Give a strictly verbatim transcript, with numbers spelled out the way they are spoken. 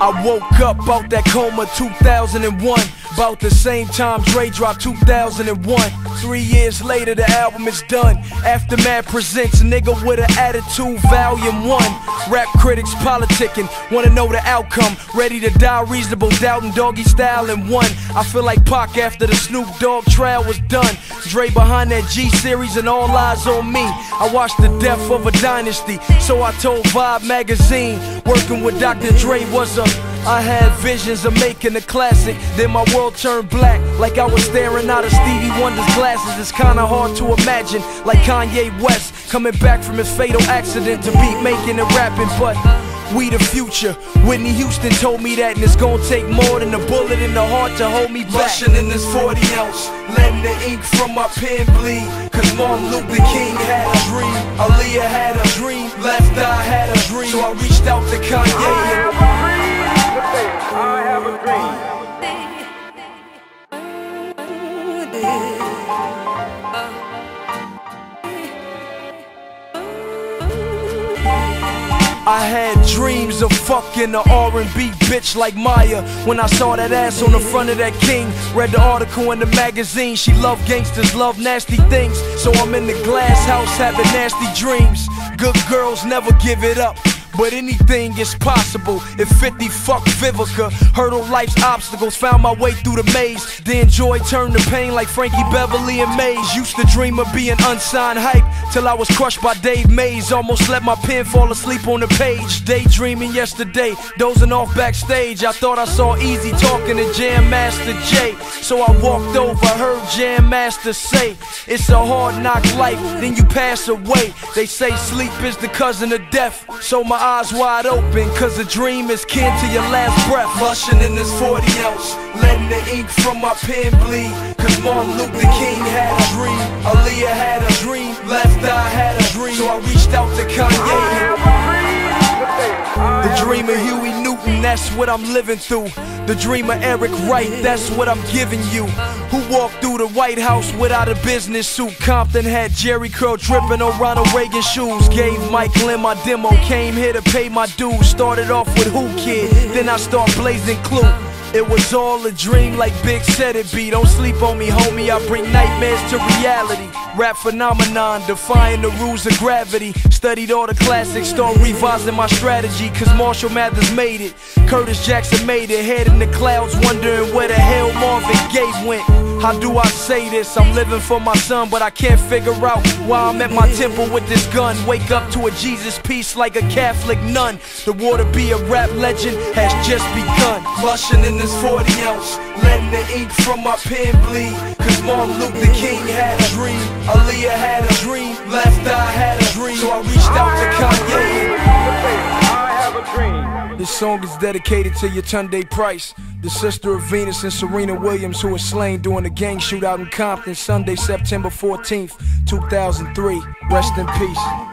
I woke up out that coma two thousand one. About the same time Dre dropped two thousand one. Three years later the album is done. Aftermath presents Nigga with an Attitude Volume one. Rap critics politicking, wanna know the outcome. Ready to die, reasonable doubt and doggy style in one. I feel like Pac after the Snoop Dogg trial was done. Dre behind that G-series and all eyes on me. I watched the death of a dynasty, so I told Vibe magazine. Working with Doctor Dre was a I had visions of making a classic, then my world turned black, like I was staring out of Stevie Wonder's glasses. It's kinda hard to imagine, like Kanye West coming back from his fatal accident to beat making and rapping, but we the future. Whitney Houston told me that, and it's gonna take more than a bullet in the heart to hold me back. Rushing in this forty ounce, letting the ink from my pen bleed. Cause Martin Luther King had a dream, Aaliyah had a dream, Left Eye had a dream. So I reached out to Kanye and I have a dream. I had dreams of fucking a R and B bitch like Maya. When I saw that ass on the front of that King, read the article in the magazine. She love gangsters, love nasty things. So I'm in the glass house having nasty dreams. Good girls never give it up, but anything is possible. If fifty fuck Vivica, hurdle life's obstacles, found my way through the maze. Then joy turned to pain like Frankie Beverly and Maze. Used to dream of being unsigned hype, till I was crushed by Dave Mays. Almost let my pen fall asleep on the page. Daydreaming yesterday, dozing off backstage. I thought I saw Easy talking to Jam Master Jay. So I walked over, heard Jam Master say, it's a hard knock life, then you pass away. They say sleep is the cousin of death, so my eyes wide open, cause a dream is kin to your last breath. Rushing in this forty ounce, letting the ink from my pen bleed. Cause Martin Luther King had a dream, Aaliyah had a dream, Left Eye had a dream. So I reached out to Kanye. The dream of Huey Newton, that's what I'm living through. The dream of Eric Wright, that's what I'm giving you. Who walked through the White House without a business suit? Compton had Jerry curl dripping on Ronald Reagan shoes. Gave Mike Lynn my demo, came here to pay my dues. Started off with Who Kid, then I start blazing Clue. It was all a dream like Big said it be. Don't sleep on me, homie, I bring nightmares to reality. Rap phenomenon, defying the rules of gravity. Studied all the classics, start revising my strategy. Cause Marshall Mathers made it, Curtis Jackson made it. Head in the clouds, wondering where the hell Marvin Gaye went. How do I say this? I'm living for my son, but I can't figure out why I'm at my temple with this gun. Wake up to a Jesus piece like a Catholic nun. The war to be a rap legend has just begun. Rushing in this forty ounce, letting the ink from my pen bleed. Cause Martin Luther King had a dream, Aaliyah had a dream, Left Eye had a dream. So I reached out to Kanye. I have a dream. This song is dedicated to Yetunde Price, the sister of Venus and Serena Williams, who was slain during a gang shootout in Compton Sunday, September fourteenth, two thousand three. Rest in peace.